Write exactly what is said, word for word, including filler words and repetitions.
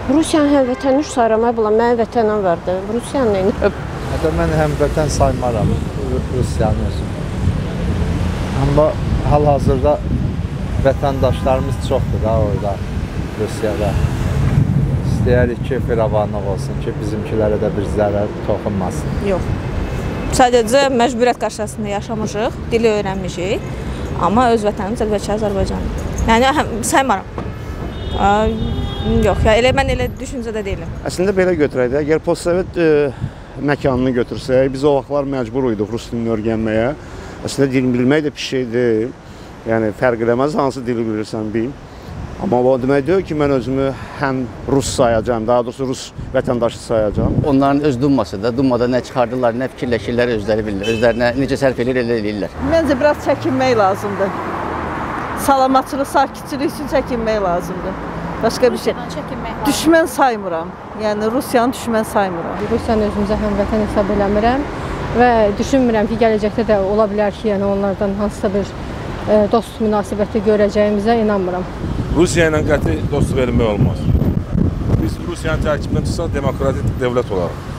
Rusiyanın həmvətəni sayramaq bulan mənim vətənəm vardı. Rusiyanın neyini? Hətta mən həmvətən saymaram Rusiyanın özünü. Amma hal-hazırda vətəndaşlarımız çoxdur da orada, Rusiyada. İstəyərik ki, firavanlıq olsun ki, bizimkilərə də bir zərər toxunmasın. Yox. Sadəcə məcburiyyət qarşısında yaşamışıq, dili öyrənmişik. Amma öz vətənimiz əlbəttə Azərbaycandır. Yəni saymaram. Yox, ya elə mən elə düşüncədə deyiləm. Əslində belə götürək də, əgər postsovet e, məkanını götürsək, biz o vaxtlar məcbur uyduq rus dilini öyrənməyə. Əslində dilini bilmək də bir şey deyil. Yəni fərq eləməz hansı dili bilirsən bil. Amma o demək deyil ki, mən özümü həm rus sayacağam, daha doğrusu rus vətəndaşı sayacağam. Onların öz dumması da, dumada nə çıxardılar, nə fikirləşirlər özləri bilirlər. Özlərinə necə sərf edir, elə eləyirlər. Məncə biraz çəkinmək lazımdır. Salamatçılıq, sakitçilik üçün çəkinmək lazımdır. Başqa bir şey. Düşmən saymıram. Yəni Rusiyanı düşmən saymıram. Rusiyanı özümüzə həmvətən hesab eləmirəm və düşünmürəm ki, gələcəkdə də ola bilər ki, yəni onlardan hansısa bir e, dost münasibəti görəcəyimizə inanmıram. Rusiya ilə qəti dostluq eləmək olmaz. Biz Rusiyanın tərkibində çıxsaq demokratik dövlət olarıq.